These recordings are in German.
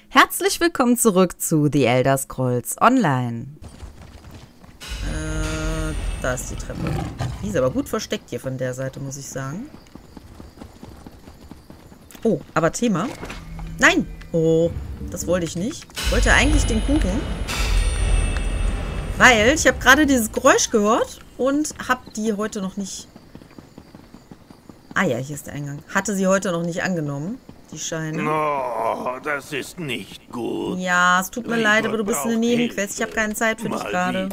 Herzlich willkommen zurück zu The Elder Scrolls Online. Da ist die Treppe. Die ist aber gut versteckt hier von der Seite, muss ich sagen. Oh, aber Thema. Nein! Oh, das wollte ich nicht. Ich wollte eigentlich den Kuchen. Weil ich habe gerade dieses Geräusch gehört und habe die heute noch nicht... Ah ja, hier ist der Eingang. Hatte sie heute noch nicht angenommen, die Scheine. Oh, das ist nicht gut. Ja, es tut mir leid, aber du bist eine Nebenquest. Ich habe keine Zeit für dich gerade.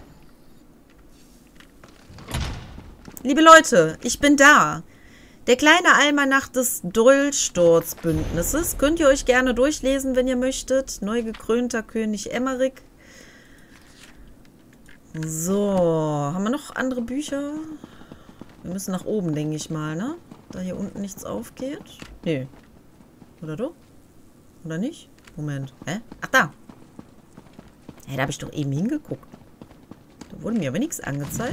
Liebe Leute, ich bin da. Der kleine Almanach des Dolchsturzbündnisses. Könnt ihr euch gerne durchlesen, wenn ihr möchtet. Neu gekrönter König Emmerich. So, haben wir noch andere Bücher? Wir müssen nach oben, denke ich mal, ne? Da hier unten nichts aufgeht. Nee. Oder doch? Oder nicht? Moment. Hä? Ach, da. Hä, da habe ich doch eben hingeguckt. Da wurde mir aber nichts angezeigt.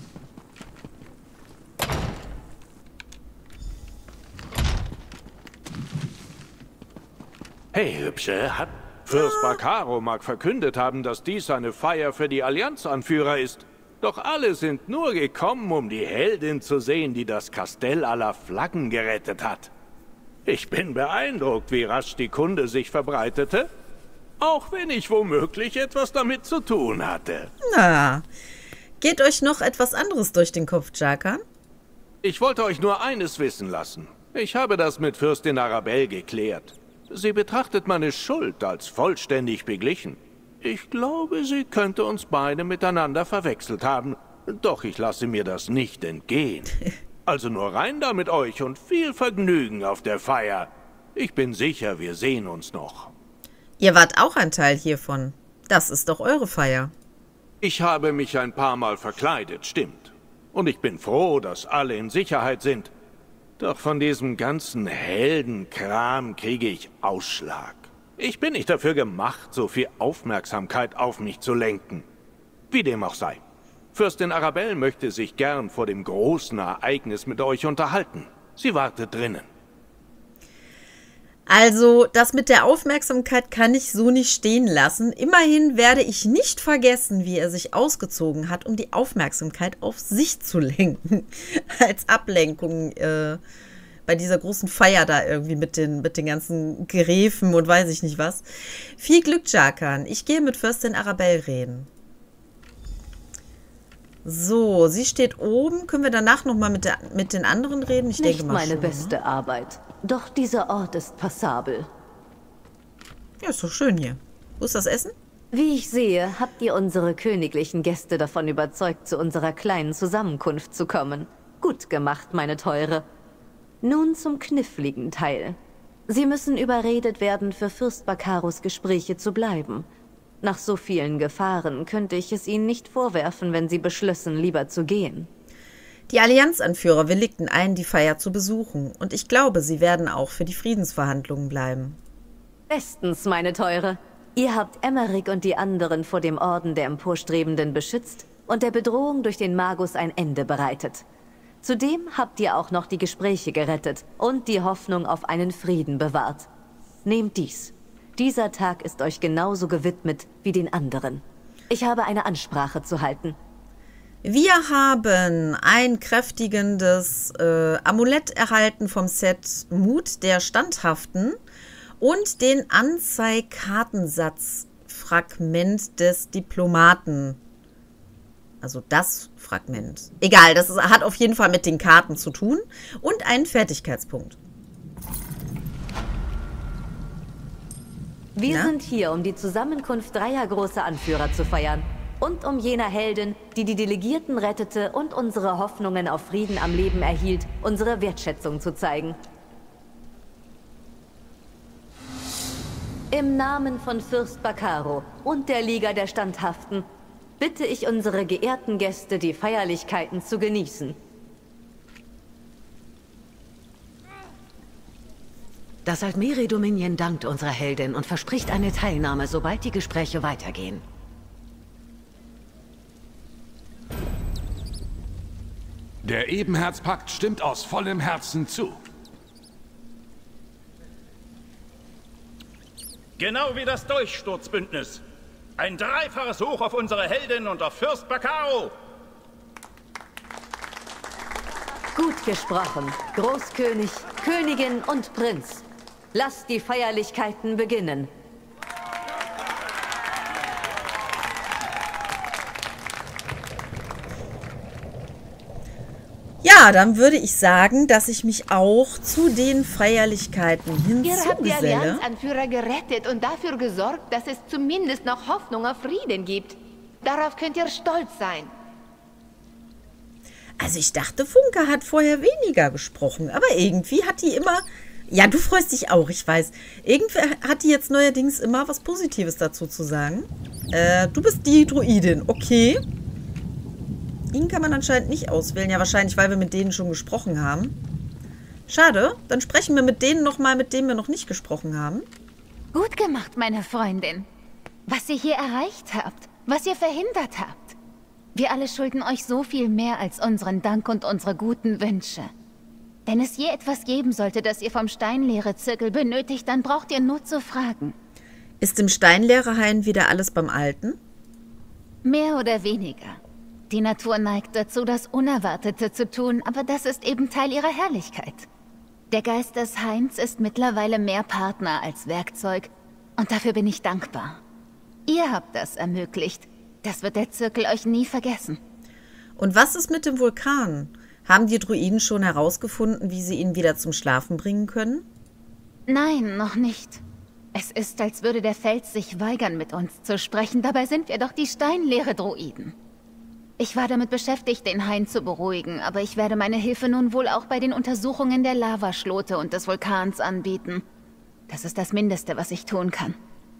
Hey, Hübsche, hat Fürst Bacaro mag verkündet haben, dass dies eine Feier für die Allianzanführer ist. Doch alle sind nur gekommen, um die Heldin zu sehen, die das Kastell aller Flaggen gerettet hat. Ich bin beeindruckt, wie rasch die Kunde sich verbreitete, auch wenn ich womöglich etwas damit zu tun hatte. Na, geht euch noch etwas anderes durch den Kopf, Jarkan? Ich wollte euch nur eines wissen lassen. Ich habe das mit Fürstin Arabelle geklärt. Sie betrachtet meine Schuld als vollständig beglichen. Ich glaube, sie könnte uns beide miteinander verwechselt haben. Doch ich lasse mir das nicht entgehen. Also nur rein da mit euch und viel Vergnügen auf der Feier. Ich bin sicher, wir sehen uns noch. Ihr wart auch ein Teil hiervon. Das ist doch eure Feier. Ich habe mich ein paar Mal verkleidet, stimmt. Und ich bin froh, dass alle in Sicherheit sind. Doch von diesem ganzen Heldenkram kriege ich Ausschlag. Ich bin nicht dafür gemacht, so viel Aufmerksamkeit auf mich zu lenken. Wie dem auch sei. Fürstin Arabelle möchte sich gern vor dem großen Ereignis mit euch unterhalten. Sie wartet drinnen. Also, das mit der Aufmerksamkeit kann ich so nicht stehen lassen. Immerhin werde ich nicht vergessen, wie er sich ausgezogen hat, um die Aufmerksamkeit auf sich zu lenken. Als Ablenkung bei dieser großen Feier da irgendwie mit den ganzen Gräfen und weiß ich nicht was. Viel Glück, Jarkan. Ich gehe mit Fürstin Arabelle reden. So, sie steht oben. Können wir danach nochmal mit den anderen reden? Ich denke mal nicht meine schon, beste Arbeit. Doch dieser Ort ist passabel. Ja, ist doch schön hier. Wo ist das Essen? Wie ich sehe, habt ihr unsere königlichen Gäste davon überzeugt, zu unserer kleinen Zusammenkunft zu kommen. Gut gemacht, meine Teure. Nun zum kniffligen Teil. Sie müssen überredet werden, für Fürst Bacaros Gespräche zu bleiben. Nach so vielen Gefahren könnte ich es ihnen nicht vorwerfen, wenn sie beschlössen, lieber zu gehen. Die Allianzanführer willigten ein, die Feier zu besuchen. Und ich glaube, sie werden auch für die Friedensverhandlungen bleiben. Bestens, meine Teure. Ihr habt Emmerich und die anderen vor dem Orden der Emporstrebenden beschützt und der Bedrohung durch den Magus ein Ende bereitet. Zudem habt ihr auch noch die Gespräche gerettet und die Hoffnung auf einen Frieden bewahrt. Nehmt dies. Dieser Tag ist euch genauso gewidmet wie den anderen. Ich habe eine Ansprache zu halten. Wir haben ein kräftigendes Amulett erhalten vom Set Mut der Standhaften und den Anzeigkartensatzfragment des Diplomaten. Also das Fragment. Egal, das hat auf jeden Fall mit den Karten zu tun. Und einen Fertigkeitspunkt. Wir sind hier, um die Zusammenkunft dreier großer Anführer zu feiern. Und um jener Heldin, die die Delegierten rettete und unsere Hoffnungen auf Frieden am Leben erhielt, unsere Wertschätzung zu zeigen. Im Namen von Fürst Bacaro und der Liga der Standhaften bitte ich unsere geehrten Gäste, die Feierlichkeiten zu genießen. Das Altmeri-Dominion dankt unserer Heldin und verspricht eine Teilnahme, sobald die Gespräche weitergehen. Der Ebenherzpakt stimmt aus vollem Herzen zu. Genau wie das Durchsturzbündnis. Ein dreifaches Hoch auf unsere Heldin und auf Fürst Bacaro. Gut gesprochen, Großkönig, Königin und Prinz. Lasst die Feierlichkeiten beginnen. Ja, dann würde ich sagen, dass ich mich auch zu den Feierlichkeiten Ihr habt die hinzugeselle. Allianzanführer gerettet und dafür gesorgt, dass es zumindest noch Hoffnung auf Frieden gibt. Darauf könnt ihr stolz sein. Also ich dachte, Funke hat vorher weniger gesprochen, aber irgendwie hat die immer... Ja, du freust dich auch, ich weiß. Irgendwie hat die jetzt neuerdings immer was Positives dazu zu sagen. Du bist die Druidin, okay. Ihn kann man anscheinend nicht auswählen. Ja, wahrscheinlich, weil wir mit denen schon gesprochen haben. Schade, dann sprechen wir mit denen nochmal, mit denen wir noch nicht gesprochen haben. Gut gemacht, meine Freundin. Was ihr hier erreicht habt, was ihr verhindert habt. Wir alle schulden euch so viel mehr als unseren Dank und unsere guten Wünsche. Wenn es je etwas geben sollte, das ihr vom Steinlehre-Zirkel benötigt, dann braucht ihr nur zu fragen. Ist im Steinlehrehain wieder alles beim Alten? Mehr oder weniger. Die Natur neigt dazu, das Unerwartete zu tun, aber das ist eben Teil ihrer Herrlichkeit. Der Geist des Hains ist mittlerweile mehr Partner als Werkzeug und dafür bin ich dankbar. Ihr habt das ermöglicht. Das wird der Zirkel euch nie vergessen. Und was ist mit dem Vulkan? Haben die Druiden schon herausgefunden, wie sie ihn wieder zum Schlafen bringen können? Nein, noch nicht. Es ist, als würde der Fels sich weigern, mit uns zu sprechen. Dabei sind wir doch die Steinlehre-Druiden. Ich war damit beschäftigt, den Hain zu beruhigen, aber ich werde meine Hilfe nun wohl auch bei den Untersuchungen der Lavaschlote und des Vulkans anbieten. Das ist das Mindeste, was ich tun kann.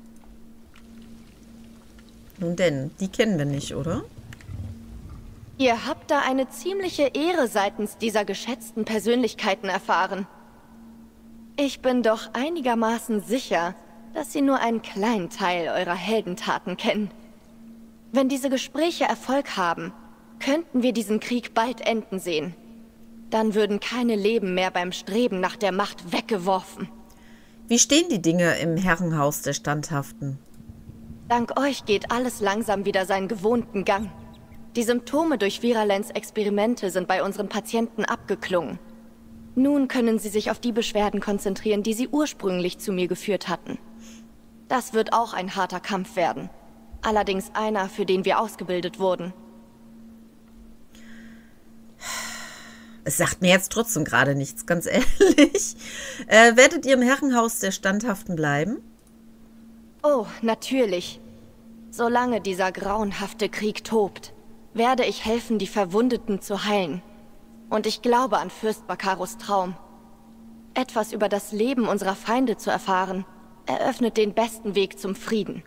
Nun denn, die kennen wir nicht, oder? Ihr habt da eine ziemliche Ehre seitens dieser geschätzten Persönlichkeiten erfahren. Ich bin doch einigermaßen sicher, dass sie nur einen kleinen Teil eurer Heldentaten kennen. Wenn diese Gespräche Erfolg haben, könnten wir diesen Krieg bald enden sehen. Dann würden keine Leben mehr beim Streben nach der Macht weggeworfen. Wie stehen die Dinge im Herrenhaus der Standhaften? Dank euch geht alles langsam wieder seinen gewohnten Gang. Die Symptome durch Viralens Experimente sind bei unseren Patienten abgeklungen. Nun können sie sich auf die Beschwerden konzentrieren, die sie ursprünglich zu mir geführt hatten. Das wird auch ein harter Kampf werden. Allerdings einer, für den wir ausgebildet wurden. Es sagt mir jetzt trotzdem gerade nichts, ganz ehrlich. Werdet ihr im Herrenhaus der Standhaften bleiben? Oh, natürlich. Solange dieser grauenhafte Krieg tobt, werde ich helfen, die Verwundeten zu heilen. Und ich glaube an Fürst Bacaros Traum. Etwas über das Leben unserer Feinde zu erfahren, eröffnet den besten Weg zum Frieden.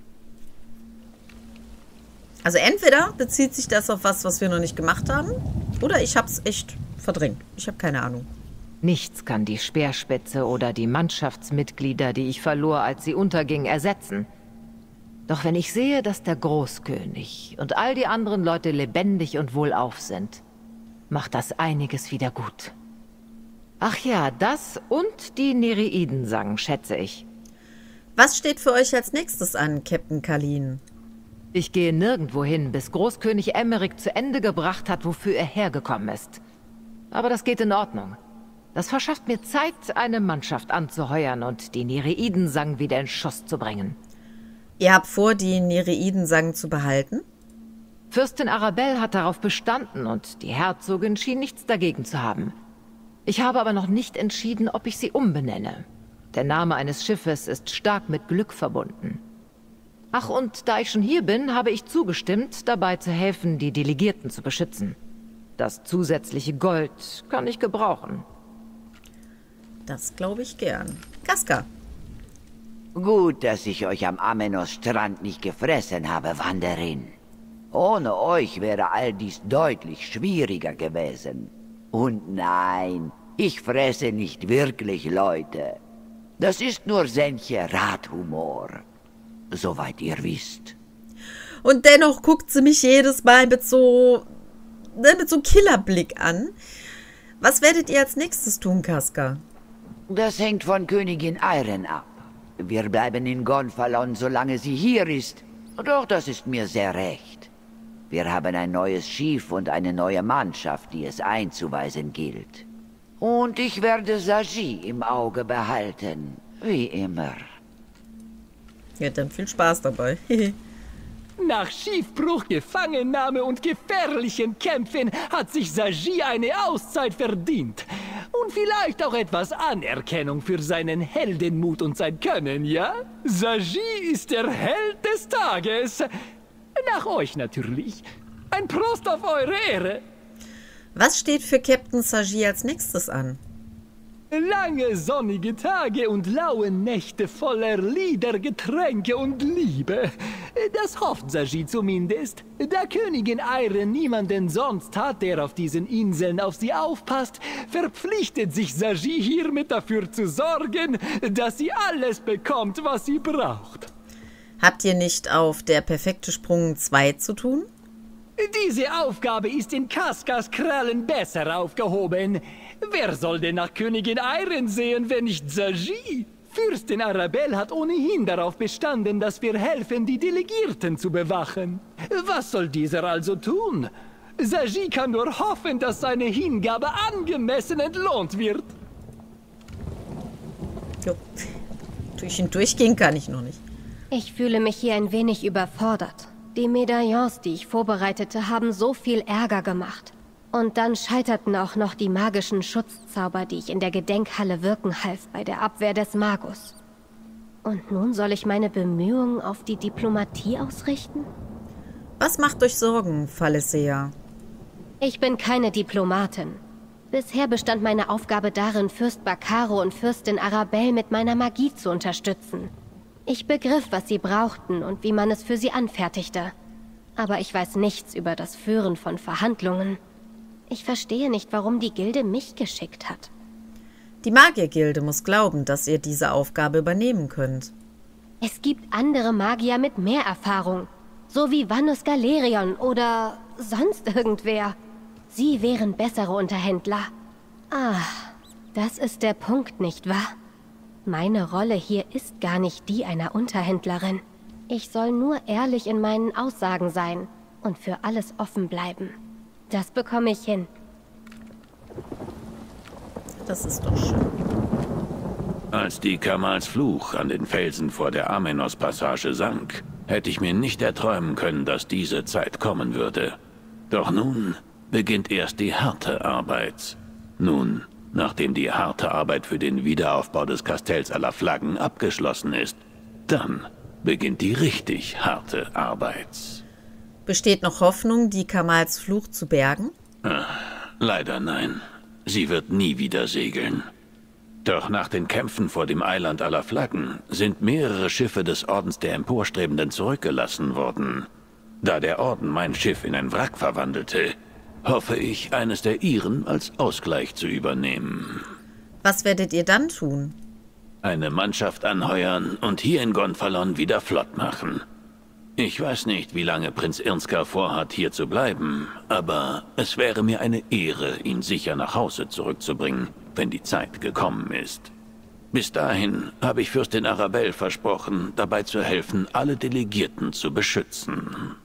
Also entweder bezieht sich das auf was wir noch nicht gemacht haben, oder ich habe es echt verdrängt. Ich habe keine Ahnung. Nichts kann die Speerspitze oder die Mannschaftsmitglieder, die ich verlor, als sie unterging, ersetzen. Doch wenn ich sehe, dass der Großkönig und all die anderen Leute lebendig und wohlauf sind, macht das einiges wieder gut. Ach ja, das und die Nereidensang, schätze ich. Was steht für euch als nächstes an, Captain Kalin? Ich gehe nirgendwo hin, bis Großkönig Emeric zu Ende gebracht hat, wofür er hergekommen ist. Aber das geht in Ordnung. Das verschafft mir Zeit, eine Mannschaft anzuheuern und die Nereidensang wieder in Schuss zu bringen. Ihr habt vor, die Nereidensang zu behalten? Fürstin Arabelle hat darauf bestanden und die Herzogin schien nichts dagegen zu haben. Ich habe aber noch nicht entschieden, ob ich sie umbenenne. Der Name eines Schiffes ist stark mit Glück verbunden. Ach, und da ich schon hier bin, habe ich zugestimmt, dabei zu helfen, die Delegierten zu beschützen. Das zusätzliche Gold kann ich gebrauchen. Das glaube ich gern. Casca. Gut, dass ich euch am Amenos-Strand nicht gefressen habe, Wanderin. Ohne euch wäre all dies deutlich schwieriger gewesen. Und nein, ich fresse nicht wirklich Leute. Das ist nur Senche Rathumor. Soweit ihr wisst. Und dennoch guckt sie mich jedes Mal mit so Killerblick an. Was werdet ihr als nächstes tun, Casca? Das hängt von Königin Eiren ab. wir bleiben in Gonfalon, solange sie hier ist. Doch das ist mir sehr recht. Wir haben ein neues Schiff und eine neue Mannschaft, die es einzuweisen gilt. Und ich werde Saji im Auge behalten, wie immer. Ja, dann viel Spaß dabei. Nach Schiffbruch, Gefangennahme und gefährlichen Kämpfen hat sich Saji eine Auszeit verdient. Und vielleicht auch etwas Anerkennung für seinen Heldenmut und sein Können, ja? Saji ist der Held des Tages. Nach euch natürlich. Ein Prost auf eure Ehre. Was steht für Captain Saji als nächstes an? Lange sonnige Tage und laue Nächte voller Lieder, Getränke und Liebe. Das hofft Saji zumindest. Da Königin Ayren niemanden sonst hat, der auf diesen Inseln auf sie aufpasst, verpflichtet sich Saji hiermit dafür zu sorgen, dass sie alles bekommt, was sie braucht. Habt ihr nicht auf der perfekte Sprung 2 zu tun? Diese Aufgabe ist in Kaskas Krallen besser aufgehoben. Wer soll denn nach Königin Ayren sehen, wenn nicht Saji? Fürstin Arabelle hat ohnehin darauf bestanden, dass wir helfen, die Delegierten zu bewachen. Was soll dieser also tun? Saji kann nur hoffen, dass seine Hingabe angemessen entlohnt wird. Jo. Durch ihn durchgehen kann ich noch nicht. Ich fühle mich hier ein wenig überfordert. Die Medaillons, die ich vorbereitete, haben so viel Ärger gemacht. Und dann scheiterten auch noch die magischen Schutzzauber, die ich in der Gedenkhalle wirken half bei der Abwehr des Magus. Und nun soll ich meine Bemühungen auf die Diplomatie ausrichten? Was macht euch Sorgen, Phalisea? Ich bin keine Diplomatin. Bisher bestand meine Aufgabe darin, Fürst Bacaro und Fürstin Arabelle mit meiner Magie zu unterstützen. Ich begriff, was sie brauchten und wie man es für sie anfertigte. Aber ich weiß nichts über das Führen von Verhandlungen. Ich verstehe nicht, warum die Gilde mich geschickt hat. Die Magiergilde muss glauben, dass ihr diese Aufgabe übernehmen könnt. Es gibt andere Magier mit mehr Erfahrung. So wie Vanus Galerion oder sonst irgendwer. Sie wären bessere Unterhändler. Ah, das ist der Punkt, nicht wahr? Meine Rolle hier ist gar nicht die einer Unterhändlerin. Ich soll nur ehrlich in meinen Aussagen sein und für alles offen bleiben. Das bekomme ich hin. Das ist doch schön. Als die Kamals Fluch an den Felsen vor der Amenos-Passage sank, hätte ich mir nicht erträumen können, dass diese Zeit kommen würde. Doch nun beginnt erst die harte Arbeit. Nun, nachdem die harte Arbeit für den Wiederaufbau des Kastells aller Flaggen abgeschlossen ist, dann beginnt die richtig harte Arbeit. Besteht noch Hoffnung, die Kamals Fluch zu bergen? Leider nein. Sie wird nie wieder segeln. Doch nach den Kämpfen vor dem Eiland aller Flaggen sind mehrere Schiffe des Ordens der Emporstrebenden zurückgelassen worden. Da der Orden mein Schiff in ein Wrack verwandelte, hoffe ich, eines der ihren als Ausgleich zu übernehmen. Was werdet ihr dann tun? Eine Mannschaft anheuern und hier in Gonfalon wieder flott machen. Ich weiß nicht, wie lange Prinz Irnskar vorhat, hier zu bleiben, aber es wäre mir eine Ehre, ihn sicher nach Hause zurückzubringen, wenn die Zeit gekommen ist. Bis dahin habe ich Fürstin Arabelle versprochen, dabei zu helfen, alle Delegierten zu beschützen.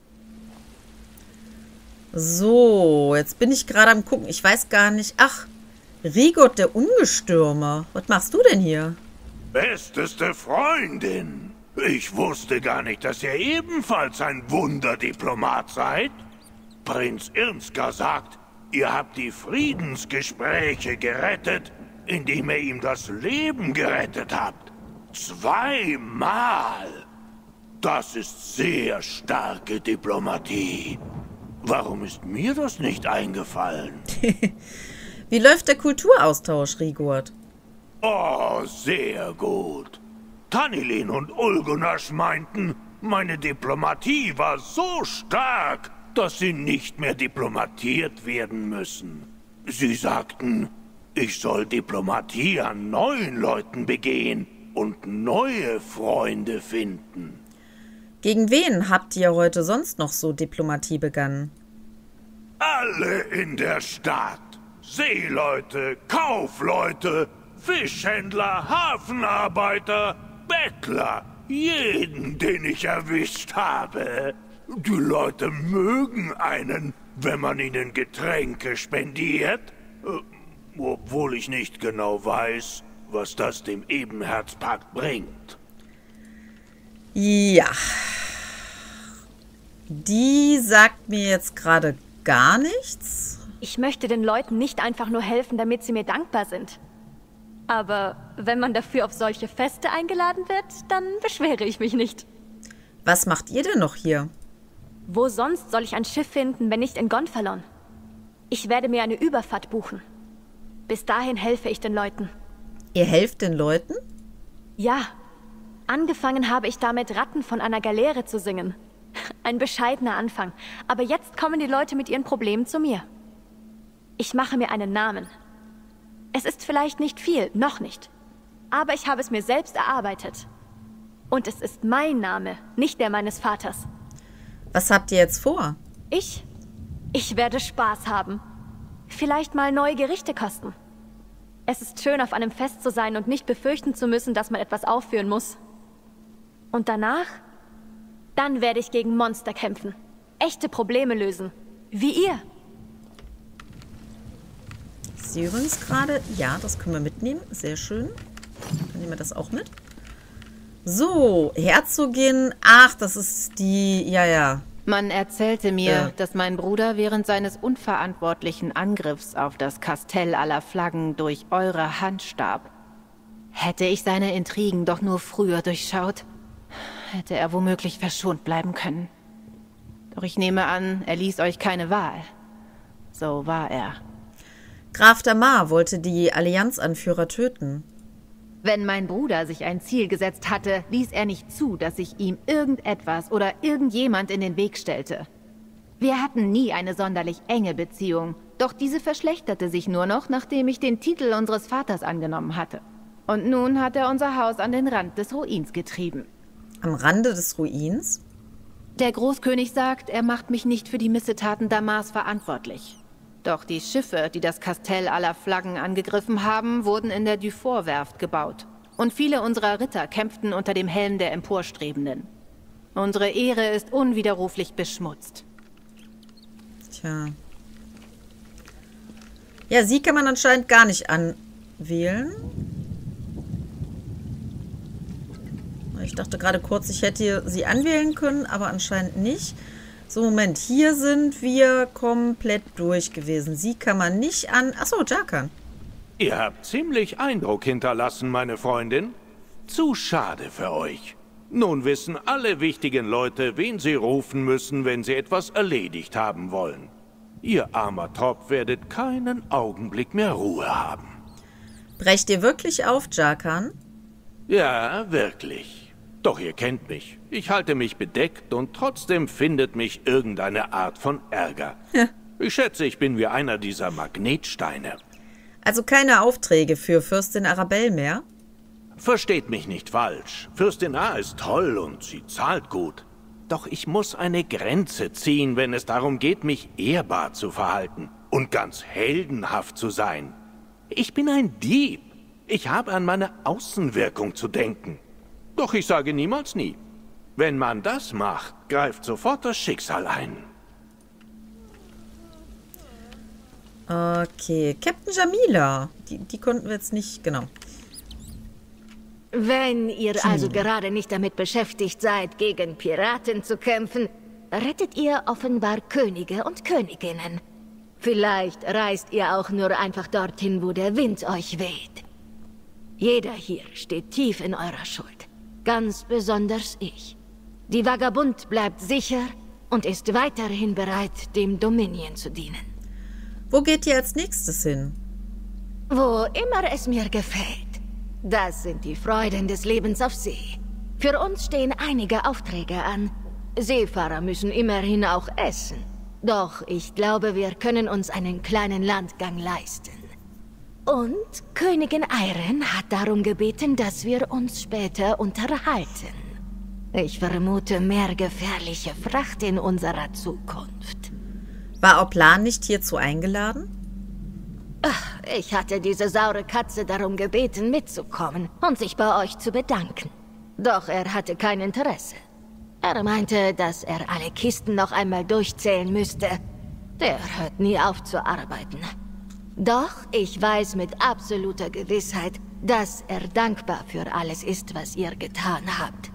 So, jetzt bin ich gerade am Gucken. Ich weiß gar nicht. Ach, Rigord, der Ungestürme. Was machst du denn hier? Besteste Freundin. Ich wusste gar nicht, dass ihr ebenfalls ein Wunderdiplomat seid. Prinz Irnskar sagt, ihr habt die Friedensgespräche gerettet, indem ihr ihm das Leben gerettet habt. 2-mal. Das ist sehr starke Diplomatie. Warum ist mir das nicht eingefallen? Wie läuft der Kulturaustausch, Rigord? Oh, sehr gut. Tanilin und Ulgunash meinten, meine Diplomatie war so stark, dass sie nicht mehr diplomatiert werden müssen. Sie sagten, ich soll Diplomatie an neuen Leuten begehen und neue Freunde finden. Gegen wen habt ihr heute sonst noch so Diplomatie begangen? Alle in der Stadt. Seeleute, Kaufleute, Fischhändler, Hafenarbeiter. Bettler. Jeden, den ich erwischt habe. Die Leute mögen einen, wenn man ihnen Getränke spendiert. Obwohl ich nicht genau weiß, was das dem Ebenherzpakt bringt. Ja. Die sagt mir jetzt gerade gar nichts. Ich möchte den Leuten nicht einfach nur helfen, damit sie mir dankbar sind. Aber wenn man dafür auf solche Feste eingeladen wird, dann beschwere ich mich nicht. Was macht ihr denn noch hier? Wo sonst soll ich ein Schiff finden, wenn nicht in Gonfalon? Ich werde mir eine Überfahrt buchen. Bis dahin helfe ich den Leuten. Ihr helft den Leuten? Ja. Angefangen habe ich damit, Ratten von einer Galeere zu singen. Ein bescheidener Anfang. Aber jetzt kommen die Leute mit ihren Problemen zu mir. Ich mache mir einen Namen. Es ist vielleicht nicht viel, noch nicht. Aber ich habe es mir selbst erarbeitet. Und es ist mein Name, nicht der meines Vaters. Was habt ihr jetzt vor? Ich werde Spaß haben. Vielleicht mal neue Gerichte kosten. Es ist schön, auf einem Fest zu sein und nicht befürchten zu müssen, dass man etwas aufführen muss. Und danach? Dann werde ich gegen Monster kämpfen. Echte Probleme lösen. Wie ihr. Ich sehe übrigens gerade, ja, das können wir mitnehmen. Sehr schön. Dann nehmen wir das auch mit. So, Herzogin. Ach, das ist die, ja. Man erzählte mir, dass mein Bruder während seines unverantwortlichen Angriffs auf das Kastell aller Flaggen durch eure Hand starb. Hätte ich seine Intrigen doch nur früher durchschaut, hätte er womöglich verschont bleiben können. Doch ich nehme an, er ließ euch keine Wahl. So war er. Graf Damar wollte die Allianzanführer töten. Wenn mein Bruder sich ein Ziel gesetzt hatte, ließ er nicht zu, dass sich ihm irgendetwas oder irgendjemand in den Weg stellte. Wir hatten nie eine sonderlich enge Beziehung, doch diese verschlechterte sich nur noch, nachdem ich den Titel unseres Vaters angenommen hatte. Und nun hat er unser Haus an den Rand des Ruins getrieben. Am Rande des Ruins? Der Großkönig sagt, er macht mich nicht für die Missetaten Damars verantwortlich. Doch die Schiffe, die das Kastell aller Flaggen angegriffen haben, wurden in der Dufour-Werft gebaut. Und viele unserer Ritter kämpften unter dem Helm der Emporstrebenden. Unsere Ehre ist unwiderruflich beschmutzt. Tja. Ja, sie kann man anscheinend gar nicht anwählen. Ich dachte gerade kurz, ich hätte sie anwählen können, aber anscheinend nicht. So, Moment, hier sind wir komplett durch gewesen. Sie kann man nicht an... Achso, Jarkan. Ihr habt ziemlich Eindruck hinterlassen, meine Freundin. Zu schade für euch. Nun wissen alle wichtigen Leute, wen sie rufen müssen, wenn sie etwas erledigt haben wollen. Ihr armer Tropf werdet keinen Augenblick mehr Ruhe haben. Brecht ihr wirklich auf, Jarkan? Ja, wirklich. Doch ihr kennt mich. Ich halte mich bedeckt und trotzdem findet mich irgendeine Art von Ärger. Ja. Ich schätze, ich bin wie einer dieser Magnetsteine. Also keine Aufträge für Fürstin Arabelle mehr? Versteht mich nicht falsch. Fürstin A ist toll und sie zahlt gut. Doch ich muss eine Grenze ziehen, wenn es darum geht, mich ehrbar zu verhalten und ganz heldenhaft zu sein. Ich bin ein Dieb. Ich habe an meine Außenwirkung zu denken. Doch ich sage niemals nie. Wenn man das macht, greift sofort das Schicksal ein. Okay, Captain Jamila. Die konnten wir jetzt nicht, genau. Wenn ihr also gerade nicht damit beschäftigt seid, gegen Piraten zu kämpfen, rettet ihr offenbar Könige und Königinnen. Vielleicht reist ihr auch nur einfach dorthin, wo der Wind euch weht. Jeder hier steht tief in eurer Schuld. Ganz besonders ich. Die Vagabund bleibt sicher und ist weiterhin bereit, dem Dominion zu dienen. Wo geht ihr als nächstes hin? Wo immer es mir gefällt. Das sind die Freuden des Lebens auf See. Für uns stehen einige Aufträge an. Seefahrer müssen immerhin auch essen. Doch ich glaube, wir können uns einen kleinen Landgang leisten. Und Königin Eiren hat darum gebeten, dass wir uns später unterhalten. Ich vermute mehr gefährliche Fracht in unserer Zukunft. War Oplan nicht hierzu eingeladen? Ich hatte diese saure Katze darum gebeten, mitzukommen und sich bei euch zu bedanken. Doch er hatte kein Interesse. Er meinte, dass er alle Kisten noch einmal durchzählen müsste. Der hört nie auf zu arbeiten. Doch ich weiß mit absoluter Gewissheit, dass er dankbar für alles ist, was ihr getan habt.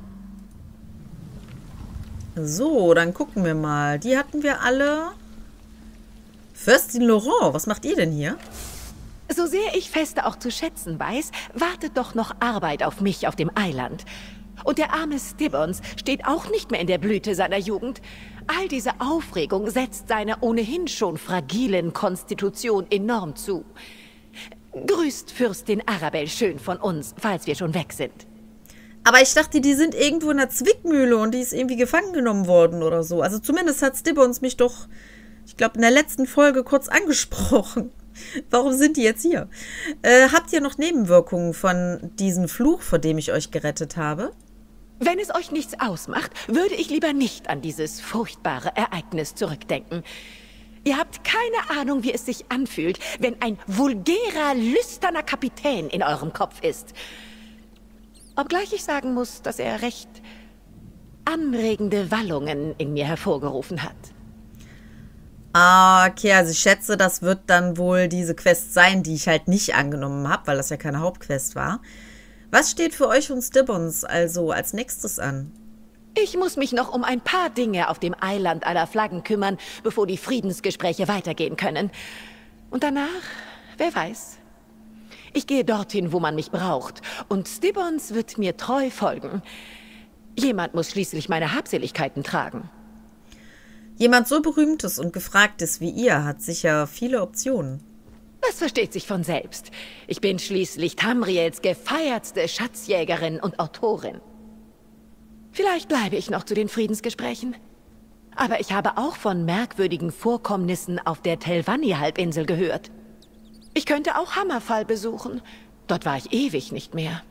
So, dann gucken wir mal. Die hatten wir alle. Fürstin Laurent, was macht ihr denn hier? So sehr ich Feste auch zu schätzen weiß, wartet doch noch Arbeit auf mich auf dem Eiland. Und der arme Stibbons steht auch nicht mehr in der Blüte seiner Jugend. All diese Aufregung setzt seiner ohnehin schon fragilen Konstitution enorm zu. Grüßt Fürstin Arabelle schön von uns, falls wir schon weg sind. Aber ich dachte, die sind irgendwo in der Zwickmühle und die ist irgendwie gefangen genommen worden oder so. Also zumindest hat Stibbons mich doch, ich glaube, in der letzten Folge kurz angesprochen. Warum sind die jetzt hier? Habt ihr noch Nebenwirkungen von diesem Fluch, vor dem ich euch gerettet habe? Wenn es euch nichts ausmacht, würde ich lieber nicht an dieses furchtbare Ereignis zurückdenken. Ihr habt keine Ahnung, wie es sich anfühlt, wenn ein vulgärer, lüsterner Kapitän in eurem Kopf ist. Obgleich ich sagen muss, dass er recht anregende Wallungen in mir hervorgerufen hat. Ah, okay, also ich schätze, das wird dann wohl diese Quest sein, die ich halt nicht angenommen habe, weil das ja keine Hauptquest war. Was steht für euch und Stibbons also als nächstes an? Ich muss mich noch um ein paar Dinge auf dem Eiland aller Flaggen kümmern, bevor die Friedensgespräche weitergehen können. Und danach, wer weiß. Ich gehe dorthin, wo man mich braucht, und Stibbons wird mir treu folgen. Jemand muss schließlich meine Habseligkeiten tragen. Jemand so Berühmtes und Gefragtes wie ihr hat sicher viele Optionen. Das versteht sich von selbst. Ich bin schließlich Tamriels gefeiertste Schatzjägerin und Autorin. Vielleicht bleibe ich noch zu den Friedensgesprächen. Aber ich habe auch von merkwürdigen Vorkommnissen auf der Telvanni-Halbinsel gehört. Ich könnte auch Hammerfall besuchen. Dort war ich ewig nicht mehr.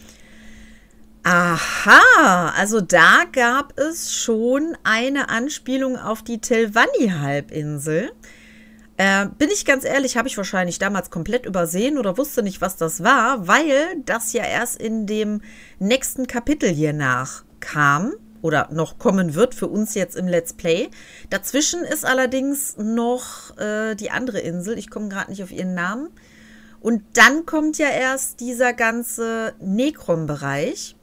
Aha, also da gab es schon eine Anspielung auf die Telvanni-Halbinsel. Bin ich ganz ehrlich, habe ich wahrscheinlich damals komplett übersehen oder wusste nicht, was das war, weil das ja erst in dem nächsten Kapitel hier nachkam oder noch kommen wird für uns jetzt im Let's Play. Dazwischen ist allerdings noch die andere Insel, ich komme gerade nicht auf ihren Namen. Und dann kommt ja erst dieser ganze Necrom-Bereich.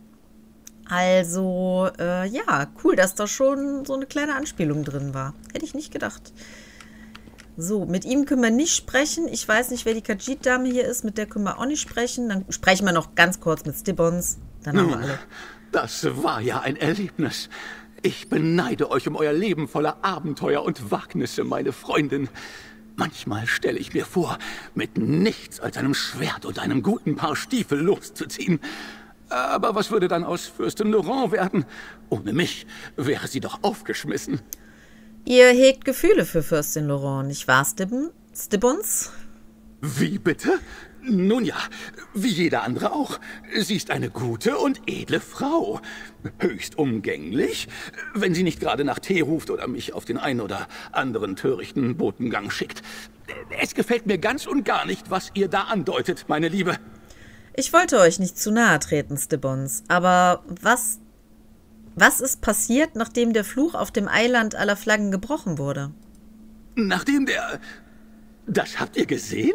Also, ja, cool, dass da schon so eine kleine Anspielung drin war. Hätte ich nicht gedacht. So, mit ihm können wir nicht sprechen. Ich weiß nicht, wer die Khajiit-Dame hier ist. Mit der können wir auch nicht sprechen. Dann sprechen wir noch ganz kurz mit Stibbons. Dann haben wir alle. Das war ja ein Erlebnis. Ich beneide euch um euer Leben voller Abenteuer und Wagnisse, meine Freundin. Manchmal stelle ich mir vor, mit nichts als einem Schwert und einem guten Paar Stiefel loszuziehen. Aber was würde dann aus Fürstin Laurent werden? Ohne mich wäre sie doch aufgeschmissen. Ihr hegt Gefühle für Fürstin Laurent, nicht wahr, Stibbons? Wie bitte? Nun ja, wie jeder andere auch. Sie ist eine gute und edle Frau. Höchst umgänglich, wenn sie nicht gerade nach Tee ruft oder mich auf den einen oder anderen törichten Botengang schickt. Es gefällt mir ganz und gar nicht, was ihr da andeutet, meine Liebe. Ich wollte euch nicht zu nahe treten, Stibbons, aber was ist passiert, nachdem der Fluch auf dem Eiland aller Flaggen gebrochen wurde? Nachdem der... Das habt ihr gesehen?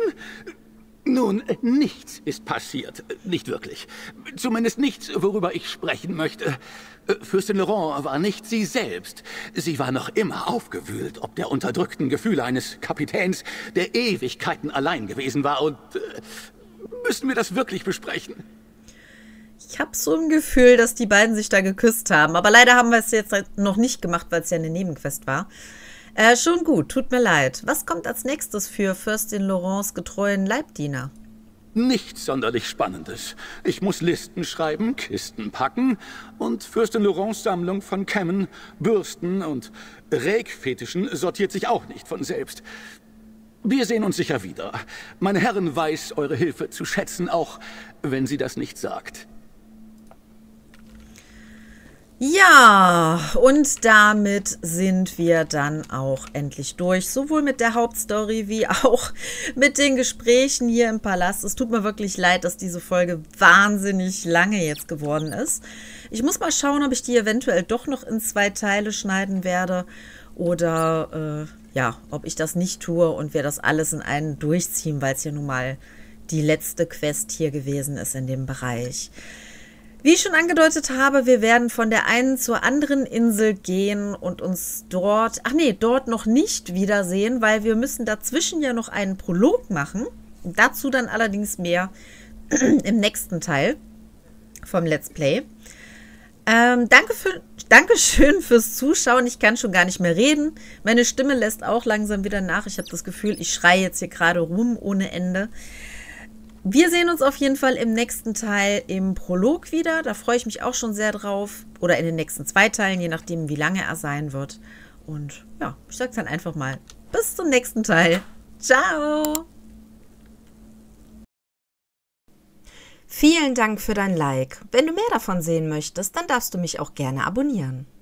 Nun, nichts ist passiert. Nicht wirklich. Zumindest nichts, worüber ich sprechen möchte. Fürstin Laurent war nicht sie selbst. Sie war noch immer aufgewühlt, ob der unterdrückten Gefühle eines Kapitäns, der Ewigkeiten allein gewesen war. Und müssen wir das wirklich besprechen? Ich habe so ein Gefühl, dass die beiden sich da geküsst haben. Aber leider haben wir es jetzt noch nicht gemacht, weil es ja eine Nebenquest war. Schon gut, tut mir leid. Was kommt als nächstes für Fürstin Laurents getreuen Leibdiener? Nichts sonderlich Spannendes. Ich muss Listen schreiben, Kisten packen und Fürstin Laurents Sammlung von Kämmen, Bürsten und Rägfetischen sortiert sich auch nicht von selbst. Wir sehen uns sicher wieder. Meine Herren weiß eure Hilfe zu schätzen, auch wenn sie das nicht sagt. Ja, und damit sind wir dann auch endlich durch, sowohl mit der Hauptstory wie auch mit den Gesprächen hier im Palast. Es tut mir wirklich leid, dass diese Folge wahnsinnig lange jetzt geworden ist. Ich muss mal schauen, ob ich die eventuell doch noch in 2 Teile schneiden werde oder ja, ob ich das nicht tue und wir das alles in einen durchziehen, weil es ja nun mal die letzte Quest hier gewesen ist in dem Bereich. Wie ich schon angedeutet habe, wir werden von der einen zur anderen Insel gehen und uns dort, dort noch nicht wiedersehen, weil wir müssen dazwischen ja noch einen Prolog machen. Dazu dann allerdings mehr im nächsten Teil vom Let's Play. Dankeschön fürs Zuschauen. Ich kann schon gar nicht mehr reden. Meine Stimme lässt auch langsam wieder nach. Ich habe das Gefühl, ich schreie jetzt hier gerade rum ohne Ende. Wir sehen uns auf jeden Fall im nächsten Teil im Prolog wieder. Da freue ich mich auch schon sehr drauf. Oder in den nächsten 2 Teilen, je nachdem, wie lange er sein wird. Und ja, ich sage dann einfach mal bis zum nächsten Teil. Ciao! Vielen Dank für dein Like. Wenn du mehr davon sehen möchtest, dann darfst du mich auch gerne abonnieren.